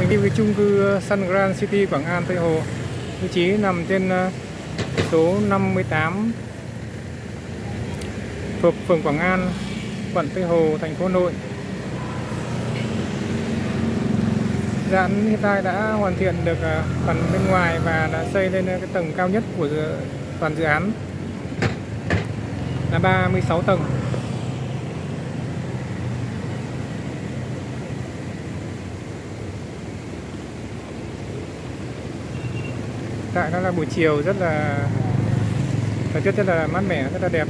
đi với chung cư Sun Grand City Quảng An Tây Hồ. Vị trí nằm trên số 58 thuộc phường Quảng An, quận Tây Hồ, thành phố Hà Nội. Dự án hiện tại đã hoàn thiện được phần bên ngoài và đã xây lên cái tầng cao nhất của toàn dự án là 36 tầng. Tại đó là buổi chiều rất là thời tiết rất là mát mẻ, rất là đẹp.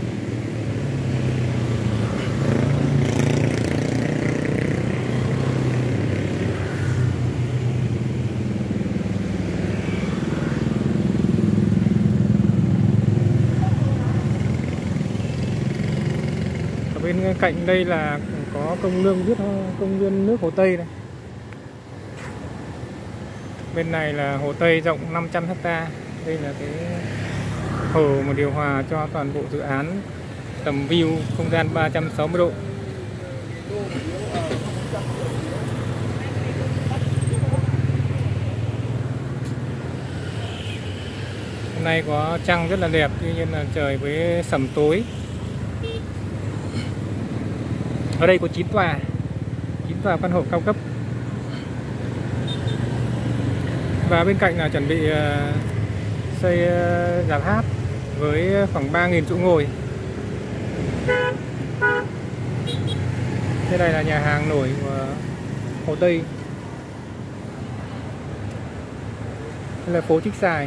Ở bên cạnh đây là có công viên nước Hồ Tây này. Bên này là Hồ Tây rộng 500 ha. Đây là cái hồ mà điều hòa cho toàn bộ dự án, tầm view không gian 360 độ. Hôm nay có trăng rất là đẹp, tuy nhiên là trời với sẩm tối. Ở đây có 9 tòa căn hộ cao cấp. Và bên cạnh là chuẩn bị xây rạp hát với khoảng 3.000 chỗ ngồi. Đây là nhà hàng nổi của Hồ Tây. Đây là phố Trích Xài.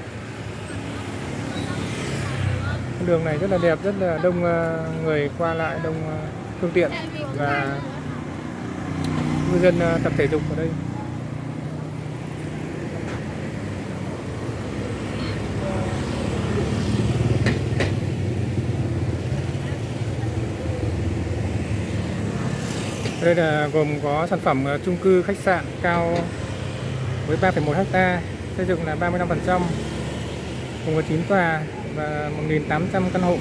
Đường này rất là đẹp, rất là đông người qua lại, đông phương tiện và ngư dân tập thể dục ở đây. Đây là gồm có sản phẩm chung cư khách sạn cao với 3,1 ha, xây dựng là 35%, gồm có 9 tòa và 1.800 căn hộ.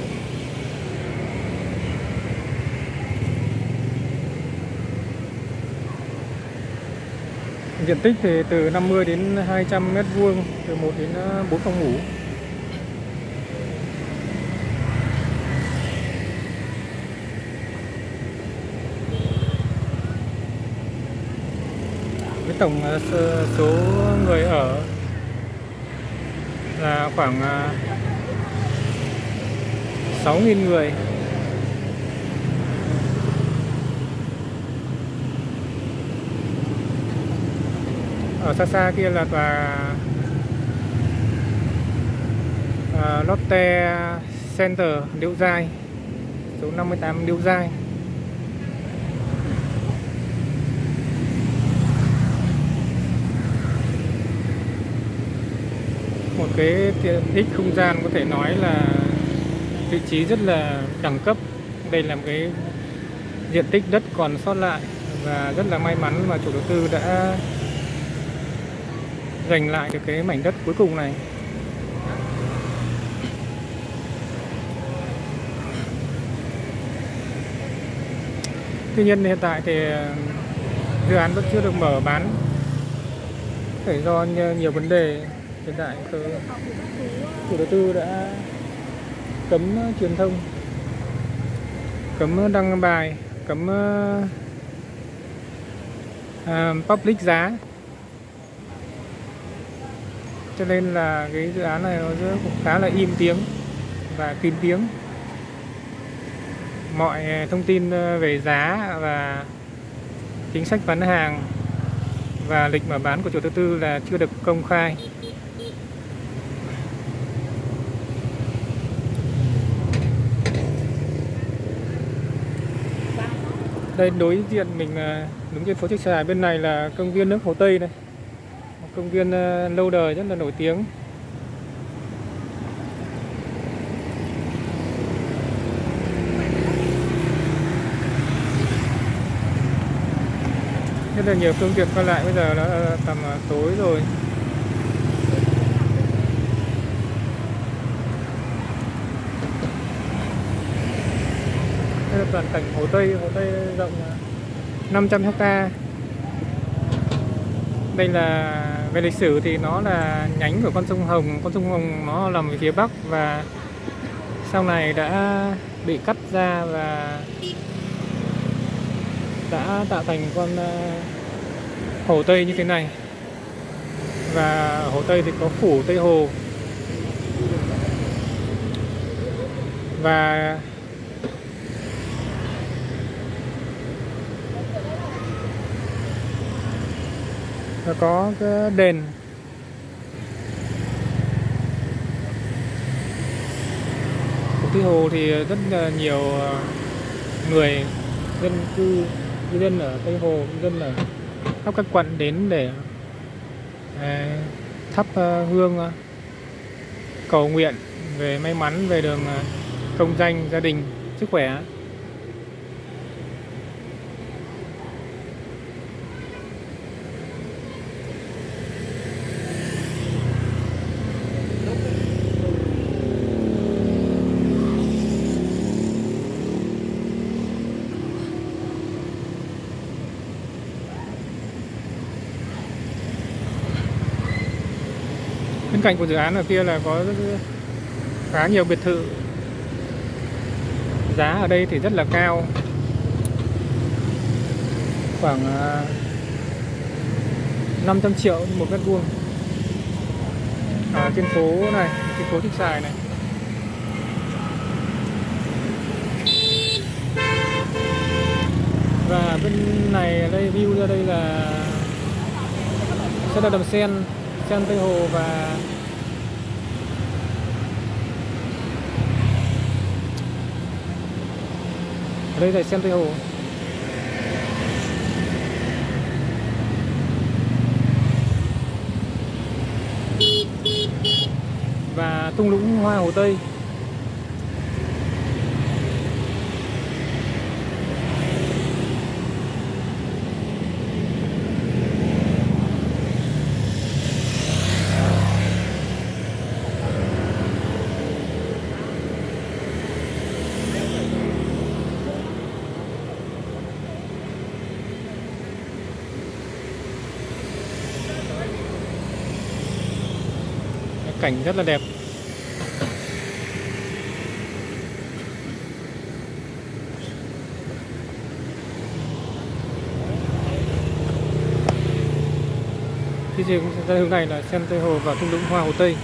Diện tích thì từ 50 đến 200 m², từ 1 đến 4 phòng ngủ. Với tổng số người ở là khoảng 6.000 người. Ở xa xa kia là tòa Lotte Center Liễu Giai, số 58 Liễu Giai. Một cái tiện ích không gian có thể nói là vị trí rất là đẳng cấp. Đây là một cái diện tích đất còn sót lại và rất là may mắn mà chủ đầu tư đã giành lại được cái mảnh đất cuối cùng này. Tuy nhiên hiện tại thì dự án vẫn chưa được mở bán, phải do nhiều vấn đề. Hiện tại chủ đầu tư đã cấm truyền thông, cấm đăng bài, cấm public giá, cho nên là cái dự án này nó cũng khá là im tiếng và kín tiếng. Mọi thông tin về giá và chính sách bán hàng và lịch mở bán của chủ đầu tư là chưa được công khai. Đây đối diện mình đứng trên phố Trích Xài, bên này là công viên nước Hồ Tây này, một công viên lâu đời rất là nổi tiếng. Rất là nhiều phương tiện qua lại, bây giờ là tầm tối rồi. Đây là toàn cảnh Hồ Tây rộng 500 ha. Đây là về lịch sử thì nó là nhánh của con sông Hồng. Con sông Hồng nó nằm ở phía bắc và sau này đã bị cắt ra và đã tạo thành con Hồ Tây như thế này. Và Hồ Tây thì có phủ Tây Hồ. Và có cái đền. Phủ Tây Hồ thì rất là nhiều người dân cư, dân ở Tây Hồ, dân ở khắp các quận đến để thắp hương cầu nguyện về may mắn, về đường công danh, gia đình, sức khỏe. Bên cạnh của dự án ở kia là có khá nhiều biệt thự. Giá ở đây thì rất là cao, khoảng 500 triệu một mét vuông ở trên phố này, trên phố Trích Xài này. Và bên này đây view ra đây là sẽ là đầm sen Tây Hồ. Và ở đây là sen Tây Hồ. Và thung lũng hoa Hồ Tây. Cảnh rất là đẹp. Phía trên ra hướng này là sen Tây Hồ và thung lũng hoa Hồ Tây.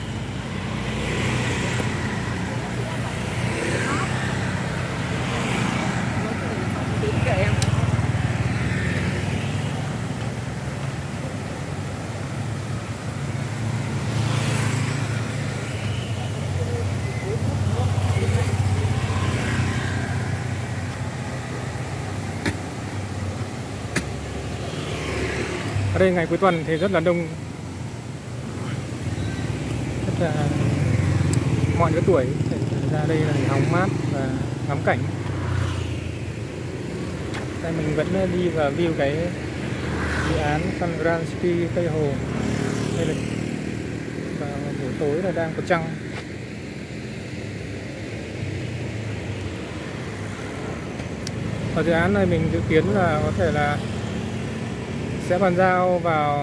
Ở đây ngày cuối tuần thì rất là đông, rất là mọi lứa tuổi ra đây là hóng mát và ngắm cảnh. Đây mình vẫn đi vào view cái dự án Sun Grand City Tây Hồ. Đây là vào buổi tối là đang có trăng. Ở dự án này mình dự kiến là có thể là sẽ bàn giao vào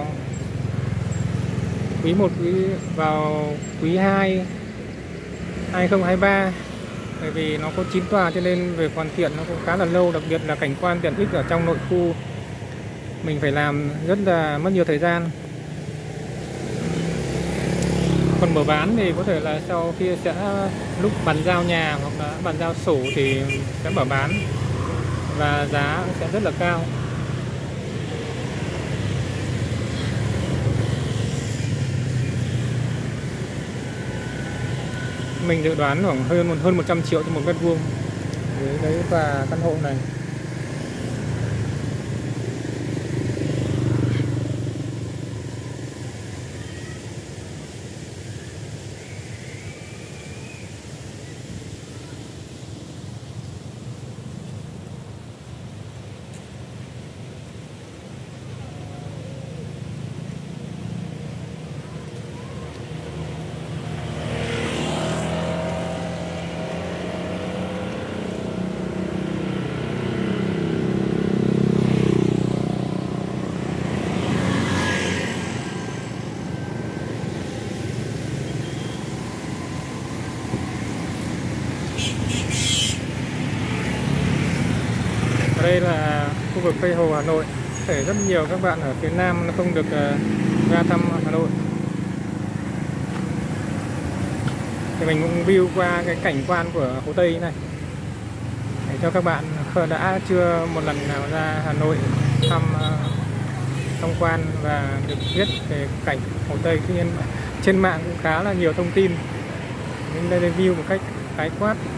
quý 1 vào quý 2 2023. Bởi vì nó có 9 tòa cho nên về hoàn thiện nó cũng khá là lâu, đặc biệt là cảnh quan tiện ích ở trong nội khu mình phải làm rất là mất nhiều thời gian. Còn mở bán thì có thể là sau khi sẽ lúc bàn giao nhà hoặc là bàn giao sổ thì sẽ mở bán và giá sẽ rất là cao. Mình dự đoán khoảng hơn 100 triệu cho một mét vuông với đấy và căn hộ này. Ở đây là khu vực Tây Hồ Hà Nội. Thể rất nhiều các bạn ở phía Nam nó không được ra thăm Hà Nội. Thì mình cũng view qua cái cảnh quan của Hồ Tây này để cho các bạn đã chưa một lần nào ra Hà Nội thăm tham quan và được biết về cảnh Hồ Tây. Tuy nhiên trên mạng cũng khá là nhiều thông tin, nhưng đây review một cách khái quát.